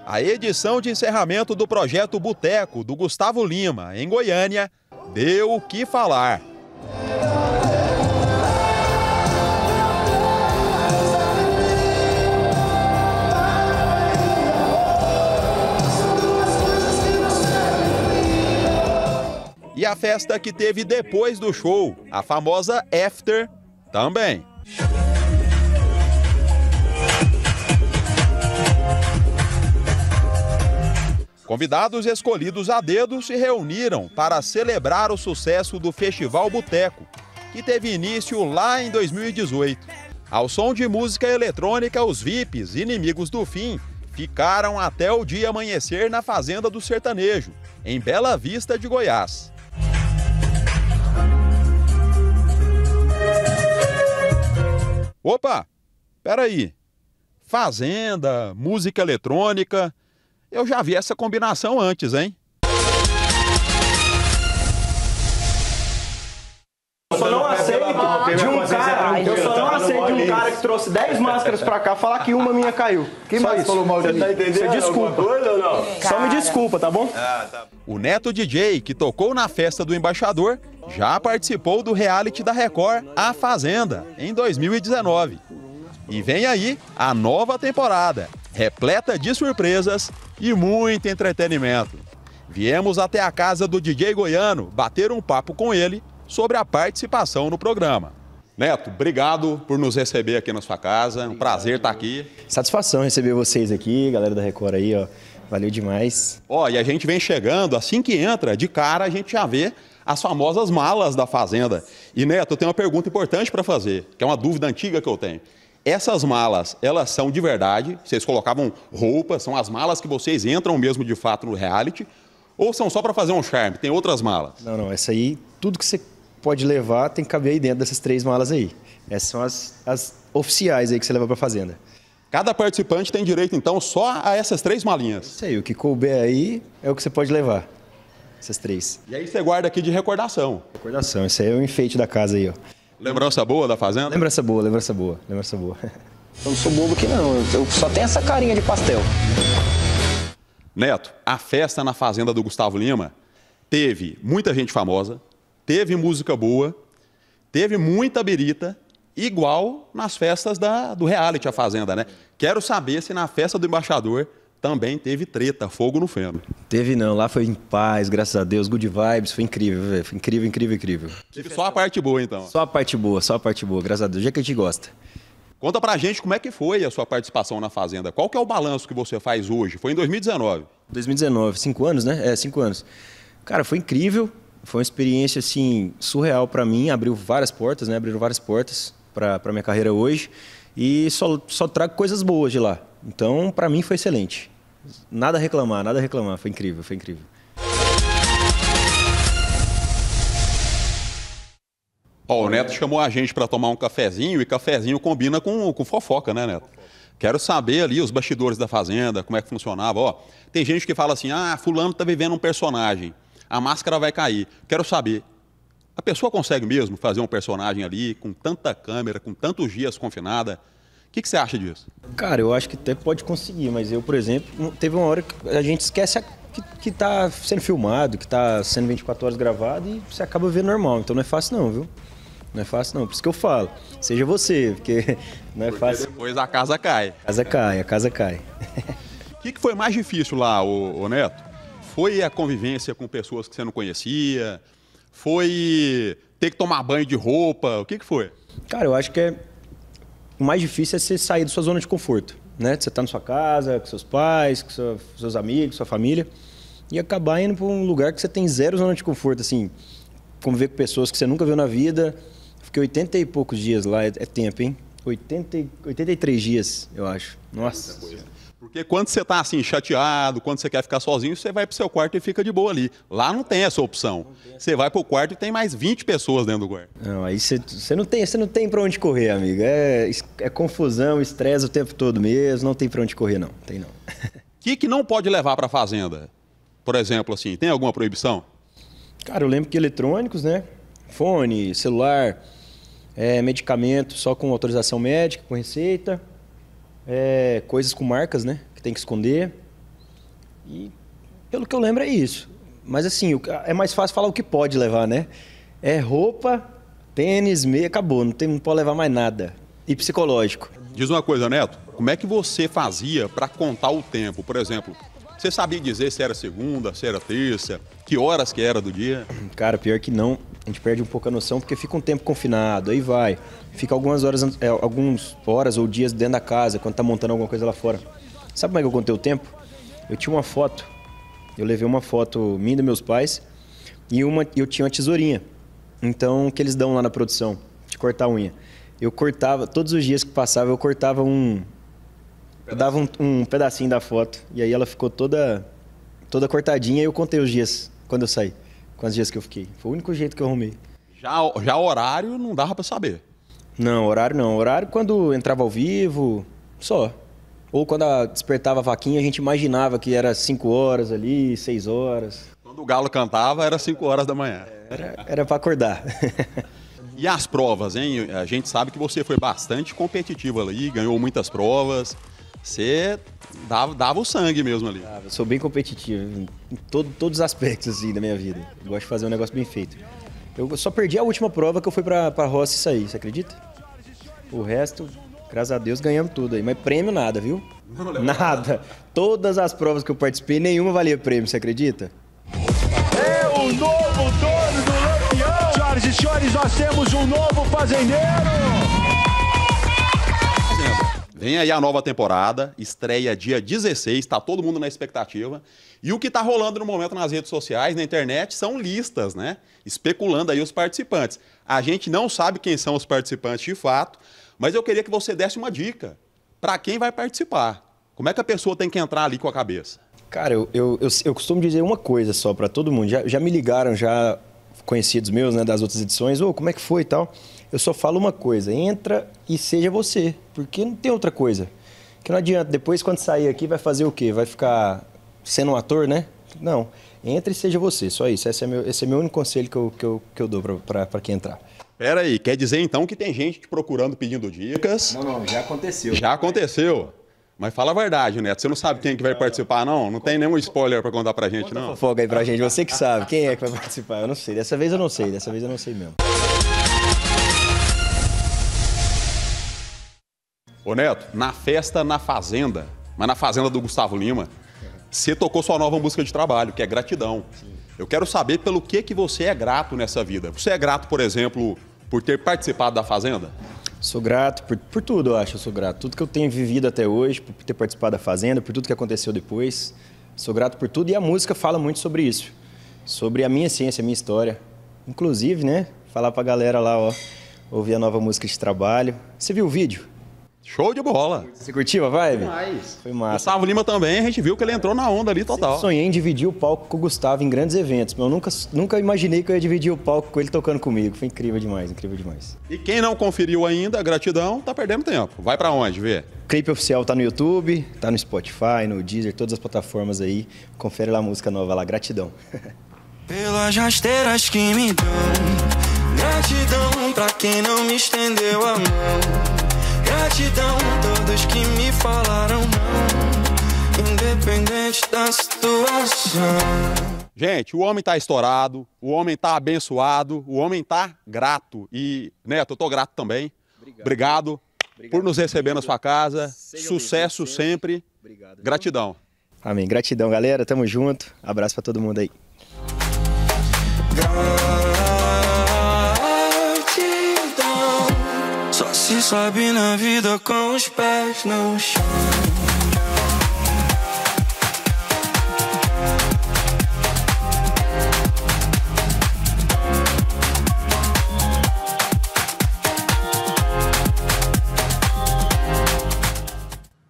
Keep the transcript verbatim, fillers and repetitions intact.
A edição de encerramento do projeto Boteco do Gustavo Lima, em Goiânia, deu o que falar. E a festa que teve depois do show, a famosa After, também. Convidados escolhidos a dedo se reuniram para celebrar o sucesso do Festival Boteco, que teve início lá em dois mil e dezoito. Ao som de música eletrônica, os V I Ps, inimigos do fim, ficaram até o dia amanhecer na Fazenda do Sertanejo, em Bela Vista de Goiás. Opa, peraí, Fazenda, música eletrônica, eu já vi essa combinação antes, hein? Eu só não aceito de um cara, eu só não aceito de um cara que trouxe dez máscaras pra cá falar que uma minha caiu. Quem mais falou mal de mim? Você desculpa. Só me desculpa, tá bom? O Neto D J, que tocou na festa do embaixador, já participou do reality da Record A Fazenda, em dois mil e dezenove. E vem aí a nova temporada, repleta de surpresas e muito entretenimento. Viemos até a casa do D J goiano bater um papo com ele sobre a participação no programa. Neto, obrigado por nos receber aqui na sua casa, é um prazer estar aqui. Satisfação receber vocês aqui, galera da Record aí, ó. Valeu demais. Ó, e a gente vem chegando, assim que entra, de cara a gente já vê as famosas malas da Fazenda. E Neto, eu tenho uma pergunta importante para fazer, que é uma dúvida antiga que eu tenho. Essas malas, elas são de verdade? Vocês colocavam roupas, são as malas que vocês entram mesmo de fato no reality? Ou são só para fazer um charme? Tem outras malas? Não, não, essa aí, tudo que você pode levar tem que caber aí dentro dessas três malas aí. Essas são as, as oficiais aí que você leva para a Fazenda. Cada participante tem direito, então, só a essas três malinhas? Isso aí, o que couber aí é o que você pode levar. Essas três. E aí você guarda aqui de recordação? Recordação, isso aí é o enfeite da casa aí, ó. Lembrança boa da Fazenda? Lembrança boa, lembrança boa, lembrança boa. Eu não sou bobo aqui não, eu só tenho essa carinha de pastel. Neto, a festa na Fazenda do Gustavo Lima teve muita gente famosa, teve música boa, teve muita birita, igual nas festas da, do reality A Fazenda, né? Quero saber se na festa do embaixador também teve treta, fogo no feno. Teve não, lá foi em paz, graças a Deus, good vibes, foi incrível, véio. Foi incrível, incrível, incrível. Teve só a parte boa, então? Só a parte boa, só a parte boa, graças a Deus, já que a gente gosta. Conta pra gente como é que foi a sua participação na Fazenda, qual que é o balanço que você faz hoje? Foi em dois mil e dezenove. dois mil e dezenove, cinco anos, né? É, cinco anos. Cara, foi incrível, foi uma experiência, assim, surreal pra mim, abriu várias portas, né? Abriram várias portas pra, pra minha carreira hoje e só, só trago coisas boas de lá. Então, pra mim foi excelente. Nada a reclamar, nada a reclamar. Foi incrível, foi incrível. Ó, o Neto chamou a gente para tomar um cafezinho e cafezinho combina com, com fofoca, né, Neto? Quero saber ali os bastidores da Fazenda, como é que funcionava. Ó, tem gente que fala assim, ah, fulano tá vivendo um personagem, a máscara vai cair. Quero saber, a pessoa consegue mesmo fazer um personagem ali com tanta câmera, com tantos dias confinada? O que, que você acha disso? Cara, eu acho que até pode conseguir, mas eu, por exemplo, teve uma hora que a gente esquece a, que, que tá sendo filmado, que tá sendo vinte e quatro horas gravado e você acaba vendo normal. Então não é fácil não, viu? Não é fácil não. Por isso que eu falo, seja você, porque não é porque fácil. Depois a casa cai. A casa cai, a casa cai. O que, que foi mais difícil lá, ô, ô Neto? Foi a convivência com pessoas que você não conhecia? Foi ter que tomar banho de roupa? O que, que foi? Cara, eu acho que é... o mais difícil é você sair da sua zona de conforto, né? Você tá na sua casa, com seus pais, com seu, seus amigos, sua família, e acabar indo para um lugar que você tem zero zona de conforto, assim, conviver com pessoas que você nunca viu na vida. Fiquei oitenta e poucos dias lá, é, é tempo, hein? oitenta, oitenta e três dias, eu acho. Nossa. Porque quando você tá assim, chateado, quando você quer ficar sozinho, você vai pro seu quarto e fica de boa ali. Lá não tem essa opção. Você vai pro quarto e tem mais vinte pessoas dentro do quarto. Não, aí você, você não tem, você não tem pra onde correr, amigo. É, é confusão, estresse o tempo todo mesmo, não tem pra onde correr, não. Tem não. O que, que não pode levar pra fazenda? Por exemplo, assim, tem alguma proibição? Cara, eu lembro que eletrônicos, né? Fone, celular, é, medicamento só com autorização médica, com receita. É, coisas com marcas, né? Que tem que esconder. E pelo que eu lembro é isso. Mas assim, é mais fácil falar o que pode levar, né? É roupa, tênis, meia, acabou. Não, tem, não pode levar mais nada. E psicológico. Diz uma coisa, Neto. Como é que você fazia para contar o tempo? Por exemplo, você sabia dizer se era segunda, se era terça, que horas que era do dia? Cara, pior que não. A gente perde um pouco a noção porque fica um tempo confinado, aí vai. Fica algumas horas, é, algumas horas ou dias dentro da casa, quando tá montando alguma coisa lá fora. Sabe como é que eu contei o tempo? Eu tinha uma foto, eu levei uma foto minha e dos meus pais e uma, eu tinha uma tesourinha. Então, que eles dão lá na produção, de cortar a unha. Eu cortava, todos os dias que passava, eu cortava um... Eu dava um, um pedacinho da foto e aí ela ficou toda, toda cortadinha e eu contei os dias quando eu saí, com os dias que eu fiquei. Foi o único jeito que eu arrumei. Já, já horário não dava pra saber? Não, horário não. Horário quando entrava ao vivo, só. Ou quando a, despertava a vaquinha, a gente imaginava que era cinco horas ali, seis horas. Quando o galo cantava, era cinco horas da manhã. Era, era pra acordar. E as provas, hein? A gente sabe que você foi bastante competitivo ali, ganhou muitas provas. Você dava, dava o sangue mesmo ali. Eu sou bem competitivo em todo, todos os aspectos assim, da minha vida. Eu gosto de fazer um negócio bem feito. Eu só perdi a última prova que eu fui pra, pra roça e saí, você acredita? O resto, graças a Deus, ganhamos tudo aí. Mas prêmio nada, viu? Não, não nada. Todas as provas que eu participei, nenhuma valia prêmio, você acredita? É o novo dono do Lampião! Senhoras e senhores, nós temos um novo fazendeiro! Vem aí a nova temporada, estreia dia dezesseis, tá todo mundo na expectativa. E o que tá rolando no momento nas redes sociais, na internet, são listas, né? Especulando aí os participantes. A gente não sabe quem são os participantes de fato, mas eu queria que você desse uma dica para quem vai participar. Como é que a pessoa tem que entrar ali com a cabeça? Cara, eu, eu, eu, eu costumo dizer uma coisa só para todo mundo. Já, já me ligaram, já conhecidos meus, né, das outras edições, ô, como é que foi e tal. Eu só falo uma coisa, entra e seja você, porque não tem outra coisa. Que não adianta, depois quando sair aqui vai fazer o quê? Vai ficar sendo um ator, né? Não, entra e seja você, só isso. Esse é meu, esse é meu único conselho que eu, que eu, que eu dou para quem entrar. Pera aí, quer dizer então que tem gente te procurando pedindo dicas? Não, não, já aconteceu. Já aconteceu. Mas fala a verdade, Neto, você não sabe quem que vai participar, não? Não tem nenhum spoiler para contar pra gente, não? Fofoca aí pra gente, você que sabe. Quem é que vai participar? Eu não sei, dessa vez eu não sei, dessa vez eu não sei mesmo. Ô Neto, na festa na Fazenda, mas na Fazenda do Gustavo Lima, você tocou sua nova música de trabalho, que é Gratidão. Sim. Eu quero saber pelo que, que você é grato nessa vida. Você é grato, por exemplo, por ter participado da Fazenda? Sou grato por, por tudo, eu acho. Eu sou grato. Tudo que eu tenho vivido até hoje, por ter participado da Fazenda, por tudo que aconteceu depois. Sou grato por tudo e a música fala muito sobre isso. Sobre a minha essência, a minha história. Inclusive, né, falar pra galera lá, ó, ouvir a nova música de trabalho. Você viu o vídeo? Show de bola. Você curtiu a vibe? Demais. Foi massa. Gustavo Lima também, a gente viu que ele entrou na onda ali total. Eu sonhei em dividir o palco com o Gustavo em grandes eventos, mas eu nunca, nunca imaginei que eu ia dividir o palco com ele tocando comigo. Foi incrível demais, incrível demais. E quem não conferiu ainda, Gratidão, tá perdendo tempo. Vai pra onde, ver? O clipe oficial tá no YouTube, tá no Spotify, no Deezer, todas as plataformas aí. Confere lá a música nova lá, Gratidão. Pelas rasteiras que me dão, gratidão pra quem não me estendeu a mão. Gratidão todos que me falaram não, independente da situação. Gente, o homem tá estourado, o homem tá abençoado, o homem tá grato. E, Neto, eu tô grato também. Obrigado. Obrigado, Obrigado por nos receber na sua casa. Seja Sucesso sempre. sempre. Obrigado. Gratidão. Amém. Gratidão, galera. Tamo junto. Abraço pra todo mundo aí. Só se sabe na vida com os pés no chão.